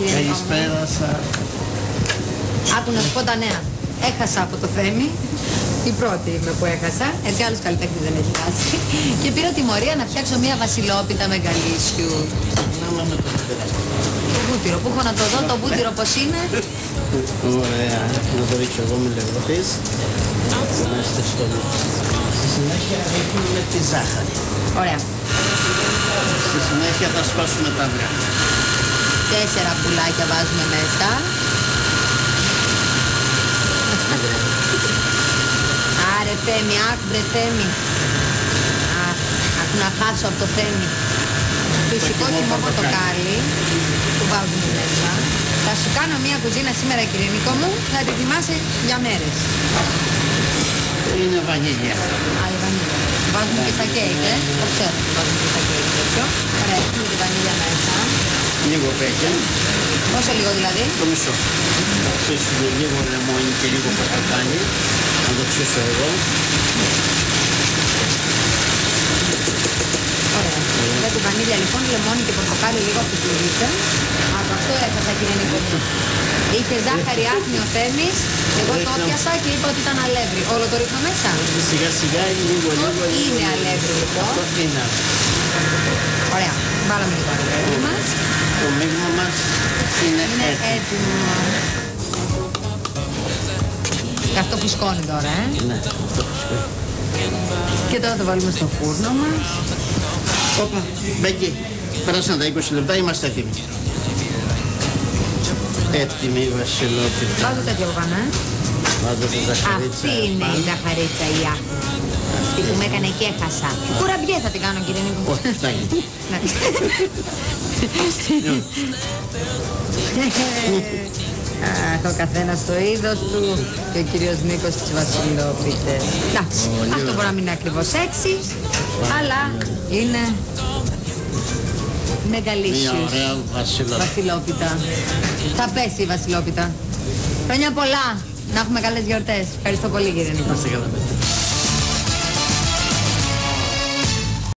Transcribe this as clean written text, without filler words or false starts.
κύριε Νικό μου. Καλησπέρα σας. Άκου να σου πω τα νέα. Έχασα από το Θέμη. Η πρώτη είμαι που έχασα. Έτσι άλλος καλλιτέχνης δεν έχει χάσει. Και πήρα τιμωρία να φτιάξω μια βασιλόπιτα μεγαλίσιου. Άμα με το πετράκι. Το βούτυρο. Πού έχω να το δω το βούτυρο πως είναι. Ωραία. Να το ρίξω εγώ με λεγόθης. Να είστε στο νου. Στη συνέχεια ρίχνουμε τη ζάχαρη. Ωραία. Στη συνέχεια θα σπάσουμε τα αυγά. 4 πουλάκια βάζουμε μέσα. Άρε Θέμη, άκου βρε Θέμη. Άκου να χάσω από το Θέμη. Φυσικό χυμό πορτοκάλι που βάζουμε μέσα. Θα σου κάνω μια κουζίνα σήμερα κύριε Νικό μου, θα τη θυμάσαι για μέρες. Είναι βανίλια. Άλλη βανίλια. Βάζουμε και στα κέικ, το ξέρω ότι βάζουμε και στα κέικ τέτοιο. Ωραία, έχουμε τη βανίλια μέσα. Λίγο πέκεν. Πόσο λίγο δηλαδή? Το μισό. Θα ψήσουμε λίγο λεμόνι και λίγο πορτοκάλι. Να το ψήσω εγώ. Ωραία. Με τη βανίλια λοιπόν, λεμόνι και πορτοκάλι λίγο από τη ρίσα. Από αυτό έχασα κύριε Νικό μου. Είχε ζάχαρη άχνη ο Θέμης, εγώ το πιάσα και είπα ότι ήταν αλεύρι. Όλο το ρίχνω μέσα. Σιγά σιγά λίγο. Είναι αλεύρι λοιπόν. Αυτό είναι. Ωραία. Βάλαμε και το αλεύρι μας. Το μείγμα μας είναι έτοιμο. Και αυτό φουσκώνει τώρα, Ναι, αυτό φουσκώνει. Και τώρα το βάλουμε στο φούρνο μας. Όπα, Μπέκη, πέρασαν τα 20 λεπτά, είμαστε έτοιμοι. Έτοιμη η βασιλόπιτα. Βάζω τέτοιο από πάνω, Βάζω τη ζαχαρίτσα. Αυτή είναι η ζαχαρίτσα η άχνη. Αυτή που με έκανε και έχασα. Κουραμπιέ θα την κάνω κύριε Νίκο. Όχι, φτάνει. Αχ, ο καθένας το είδος του και ο κύριος Νίκος τις βασιλόπιτες. Εντάξει, αυτό μπορεί να μην είναι ακριβώς έτσι, αλλά είναι Μια μεγαλύσιος. ωραία Βασιλόπιτα. Θα πέσει η βασιλόπιτα. Χρόνια πολλά, να έχουμε καλές γιορτές. Ευχαριστώ πολύ κύριε Νίκο. βασιλόπιτα.